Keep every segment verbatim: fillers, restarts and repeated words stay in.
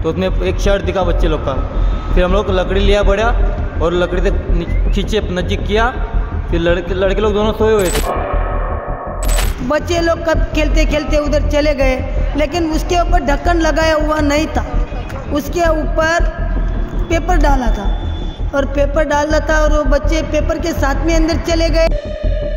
तो उसमें एक शर्ट दिखा बच्चे लोग का। फिर हम लोग लकड़ी लिया बढ़िया और लकड़ी से खींचे नजीक किया। फिर लड़के लड़के लोग दोनों सोए हुए थे। बच्चे लोग कब खेलते खेलते उधर चले गए, लेकिन उसके ऊपर ढक्कन लगाया हुआ नहीं था। उसके ऊपर पेपर डाला था और पेपर डाला था और वो बच्चे पेपर के साथ में अंदर चले गए।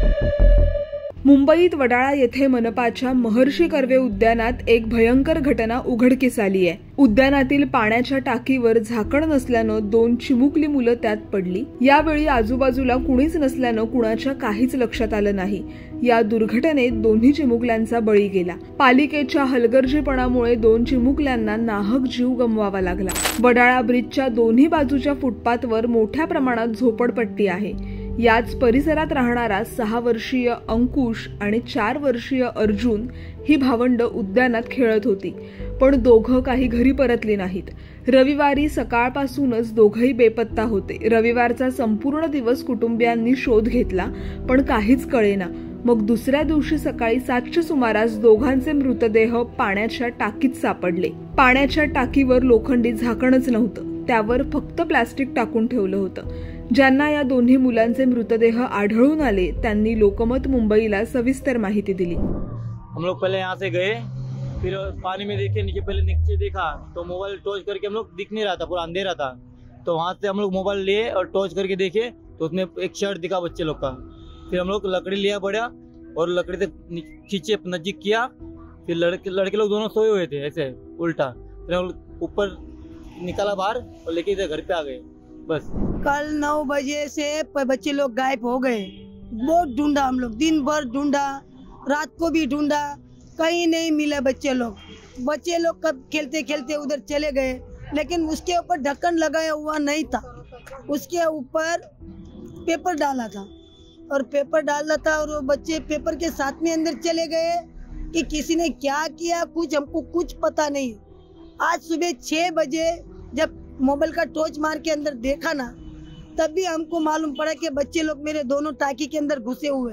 मुंबईत वडाळा येथे मनपाच्या महर्षी कर्वे उद्यानात एक भयंकर घटना उघडकीस आली आहे। उद्यानातील पाण्याच्या टाकीवर झाकण नसल्यानं दोन चिमुकली मुलं त्यात पडली। यावेळी आजूबाजूला कुणीच नसल्यानं कुणाच्या काहीच लक्षात आलं नाही। या दुर्घटनेत दोन्ही चिमुकल्यांचा बळी गेला। पालिकेच्या हलगर्जीपणामुळे दोन चिमुकल्यांना नाहक जीव गमवावा लागला। वडाळा ब्रिजच्या दोन्ही बाजूच्या फुटपाथवर मोठ्या प्रमाणात झोपडपट्टी आहे। याच परिसरात राहणारा सहा वर्षीय अंकुश आणि चार वर्षीय अर्जुन ही भावंड उद्यानात खेळत होती, पण दोघं काही घरी परतली नाहीत। रविवारी सकाळपासूनच दोघंही बेपत्ता होते। रविवारचा संपूर्ण दिवस कुटुंबियांनी शोध घेतला, पण काहीच कळेना। मग दुसऱ्या दिवशी सकाळी सातच्या सुमारास दोघांचे मृतदेह पाण्याच्या टाकीत सापडले। पाण्याच्या टाकीवर लोखंडी झाकणच नव्हतं, त्यावर फक्त प्लास्टिक टाकून ठेवलं होतं। ज्यांना या दोन्ही मुलांचे मृतदेह आढळून आले त्यांनी लोकमत मुंबईला सविस्तर माहिती दिली। हम लोग पहले यहाँ से गए, फिर पानी में देखे नीचे, पहले नीचे देखा तो मोबाइल टॉर्च करके हम लोग दिख नहीं रहा था, पूरा अंधेरा था। तो वहाँ से हम लोग मोबाइल लिए और टॉर्च करके देखे तो उसमें एक शर्ट दिखा बच्चे लोग का। फिर हम लोग लकड़ी लिया बढ़िया और लकड़ी से खींचे नजीक किया। फिर लड़के लड़के लोग दोनों सोए हुए थे ऐसे उल्टा। फिर हम लोग ऊपर निकाला बाहर और लेके इधर घर पे आ गए बस। कल नौ बजे से बच्चे लोग गायब हो गए। बहुत ढूंढा हम लोग, दिन भर ढूंढा, रात को भी ढूंढा, कहीं नहीं मिले बच्चे लोग। बच्चे लोग कब खेलते खेलते उधर चले गए, लेकिन उसके ऊपर ढक्कन लगाया हुआ नहीं था। उसके ऊपर पेपर डाला था और पेपर डाला था और वो बच्चे पेपर के साथ में अंदर चले गए कि किसी ने क्या किया कुछ हमको कुछ पता नहीं। आज सुबह छः बजे जब मोबाइल का टॉर्च मार के अंदर देखा ना, तब भी हमको मालूम पड़ा कि बच्चे लोग मेरे दोनों टाकी के अंदर घुसे हुए।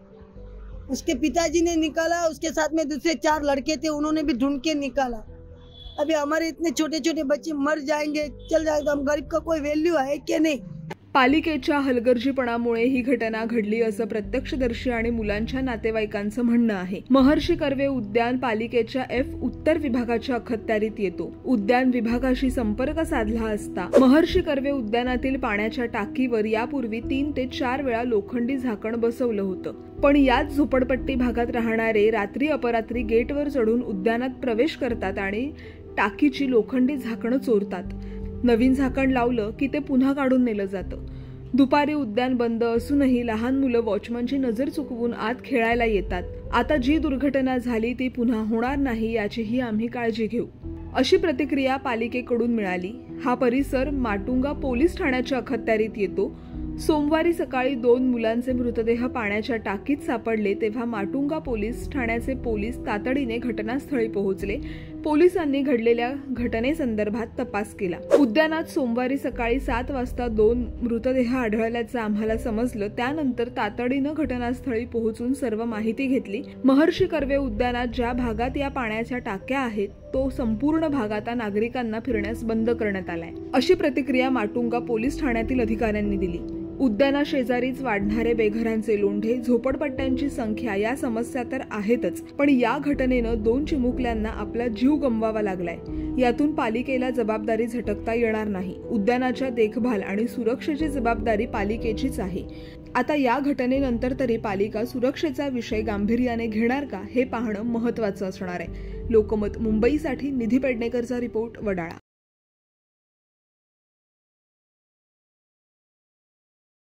उसके पिताजी ने निकाला, उसके साथ में दूसरे चार लड़के थे, उन्होंने भी ढूंढ के निकाला। अभी हमारे इतने छोटे छोटे बच्चे मर जाएंगे, चल जाएगा, हम गरीब का कोई वैल्यू है कि नहीं। पालिकेच्या हलगर्जीपणामुळे ही घटना घडली असं प्रत्यक्षदर्शी आणि मुलांच्या नातेवाईकांचं म्हणणं आहे। महर्षी कर्वे उद्यान पालिकेच्या एफ उत्तर विभागाच्या अखत्यारीत येतो। उद्यान विभागाशी संपर्क साधला असता महर्षी कर्वे उद्यानातील पाण्याच्या टाकीवर यापूर्वी तीन ते चार वेळा लोखंडी झाकण बसवलं होतं, पण याच झोपडपट्टी भागात राहणारे रात्री अपरात्री गेटवर चढून उद्यानात प्रवेश करतात आणि टाकीची लोखंडी झाकणं चोरतात। नवीन झाकण लावलं की ते पुन्हा काढून नेलं जातं। दुपारी उद्यान बंद असूनही लहान मुलं वॉचमनची नजर चुकवून आत खेळायला येतात। आता जी दुर्घटना झाली ती पुन्हा होणार नाही याचीही आम्ही काळजी घेऊ, अशी प्रतिक्रिया पालिकेकडून मिळाली। हा परिसर माटुंगा पोलीस ठाण्याच्या अखत्यारीत येतो। सोमवारी सकाळी दोन मुलांचे मृतदेह पाण्याच्या टाकीत सापडले तेव्हा माटुंगा पोलीस ठाण्याचे पोलीस तातडीने घटनास्थळी पोहोचले। पोलिसांनी घडलेल्या घटनेसंदर्भात तपास केला। उद्यानात सोमवारी सकाळी सात वाजता दोन मृतदेह आढळल्याचं आम्हाला समजलं। त्यानंतर तातडीनं घटनास्थळी पोहोचून सर्व माहिती घेतली। महर्षी कर्वे उद्यानात ज्या भागात या पाण्याच्या टाक्या आहेत तो संपूर्ण भाग आता नागरिकांना फिरण्यास बंद करण्यात आलाय, अशी प्रतिक्रिया माटुंगा पोलीस ठाण्यातील अधिकाऱ्यांनी दिली। उद्यानाशेजारीच वाढणारे बेघरांचे लोंढे, झोपडपट्ट्यांची संख्या या समस्या तर आहेतच, पण या घटनेनं दोन चिमुकल्यांना आपला जीव गमवावा लागलाय। यातून पालिकेला जबाबदारी झटकता येणार नाही। उद्यानाच्या देखभाल आणि सुरक्षेची जबाबदारी पालिकेचीच आहे। आता या घटनेनंतर तरी पालिका सुरक्षेचा विषय गांभीर्याने घेणार का हे पाहणं महत्त्वाचं असणार आहे। लोकमत मुंबईसाठी निधी पेडणेकरचा रिपोर्ट, वडाळा।